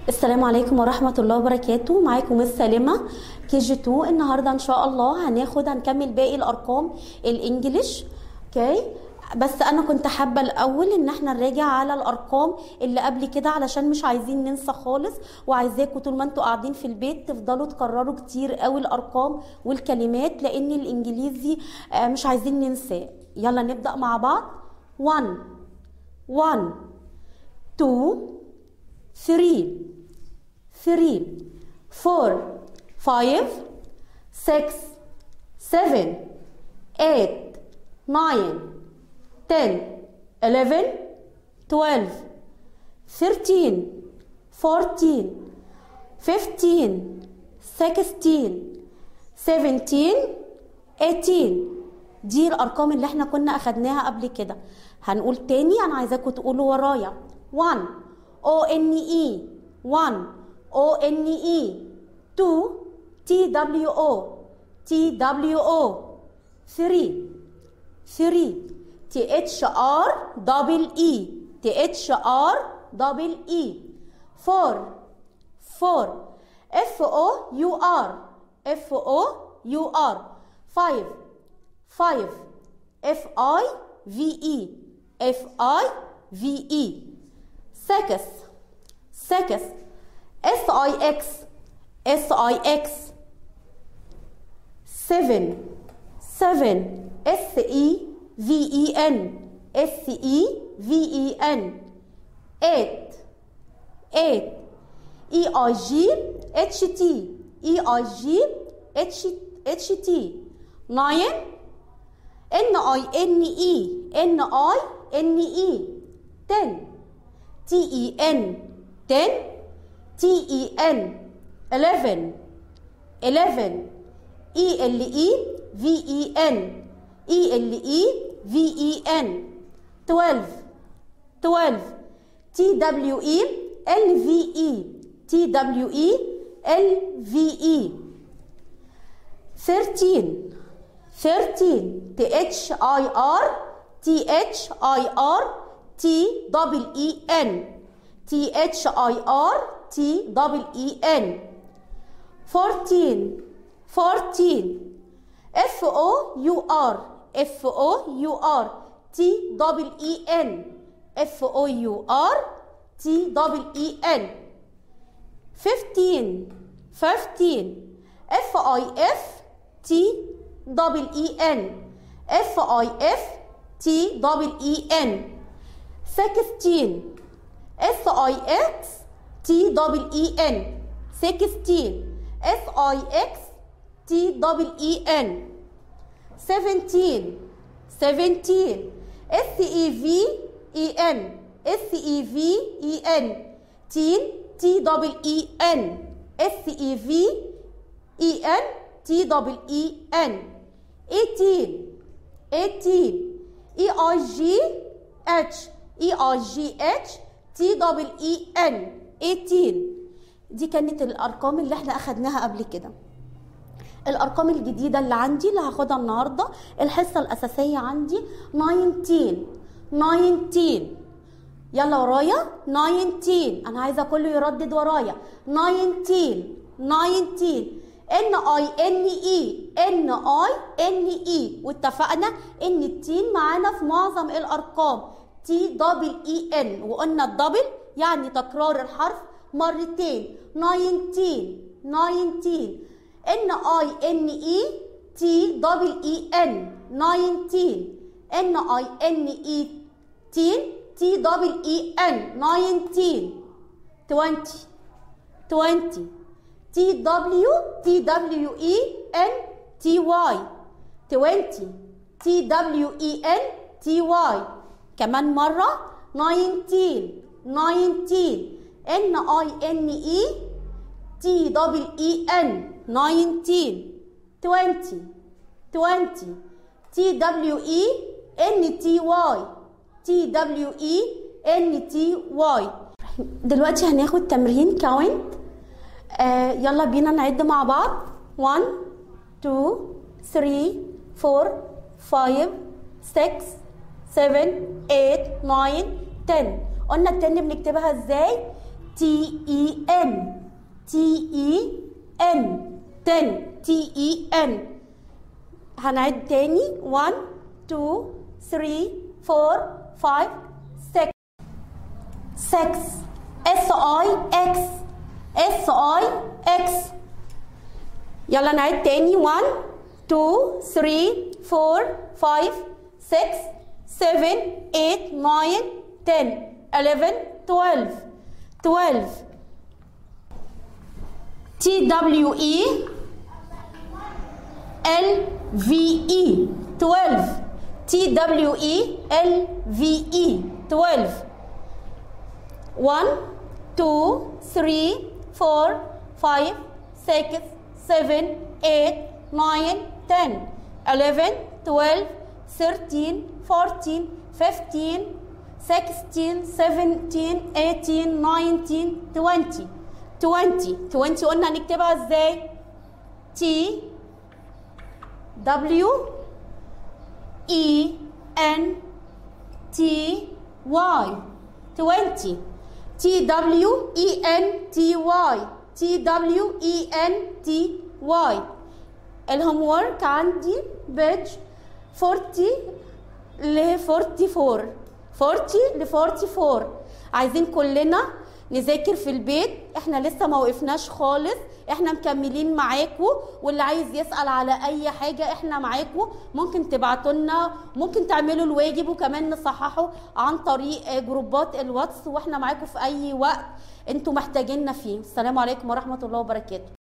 السلام عليكم ورحمة الله وبركاته. معاكم السلامة كي جي 2. النهاردة ان شاء الله هنكمل باقي الارقام الانجليش. اوكي، بس انا كنت حابة الاول ان احنا نراجع على الارقام اللي قبل كده علشان مش عايزين ننسى خالص، وعايزاكم طول ما انتوا قاعدين في البيت تفضلوا تكرروا كتير قوي الارقام والكلمات، لان الانجليزي مش عايزين ننساه. يلا نبدأ مع بعض. 1 1 2 3 3 4 5 6 7 8 9 10 11 12 13 14 15 16 17 18. دي الارقام اللي احنا كنا اخدناها قبل كده. هنقول تاني، انا عايزاكم تقولوا ورايا. 1 O N E 1 O N E 2 T W O T W O 3 3 T H R double E T H R double E 4 4 F O U R F O U R 5 5 F I V E F I V E 6 6 S I X S I X 7 7 S E V E N S E V E N 8 8 E I G H T E I G H T 9 N I N E N I N E 10 T E N 10 T E N 11 11 E L E V E N E L E V E N 12 12 T W E L V E T W E L V E 13 13 T H I R T H I R T double E N T H I R T double E N 14 14 F O U R F O U R T double E N F O U R T double E N 15 15 F I F T double E N F I F T double E N 16 S I X T double E N 16 S I X T double E N 17 17 S E V E N S E V E N teen T double E N S E V E N T double E N 18 18 E I G H E I G H T double E N 18. دي كانت الارقام اللي احنا اخدناها قبل كده. الارقام الجديده اللي عندي اللي هاخدها النهارده الحصه الاساسيه عندي 19 19. يلا ورايا 19. انا عايزه كله يردد ورايا 19 19 N I N E N I N E. واتفقنا ان التين معانا في معظم الارقام تي دبل اي ان، وقلنا الدبل يعني تكرار الحرف مرتين. 19 19 N I N E T double E N 19 N I N E T double E N 19 20 20 T W E N T Y 20 T W E N T Y. كمان مرة 19 19 N I N E T double E N 19 20 20 T W E N T Y T W E N T Y. دلوقتي هناخد تمرين كاونت. يلا بينا نعد مع بعض. 1 2 3 4 5 6 7 8 9 10. قلنا ال 10 بنكتبها ازاي؟ T-E-N T-E-N 10 T-E-N. هنعد تاني 1 2 3 4 5 6 6 S-I-X S-I-X. يلا نعد تاني 1 2 3 4 5 6 7 8 9 10 11 12 12 T-W-E L-V-E 12 T-W-E-L-V-E 12 1 2 3 4 5 6 7 8 9 10 11 12 13 14 15 16 17 18 19 20 20 20 قلنا هنكتبها ازاي؟ T W E N T Y 20 T W E N T Y T W E N T Y. الهوم ورك عندي بيج 40 ل 44 40 ل 44. عايزين كلنا نذاكر في البيت، احنا لسه ما وقفناش خالص، احنا مكملين معاكم، واللي عايز يسأل على اي حاجة احنا معاكم، ممكن تبعتوا لنا، ممكن تعملوا الواجب وكمان نصححه عن طريق جروبات الواتس، واحنا معاكم في اي وقت انتوا محتاجيننا فيه. السلام عليكم ورحمة الله وبركاته.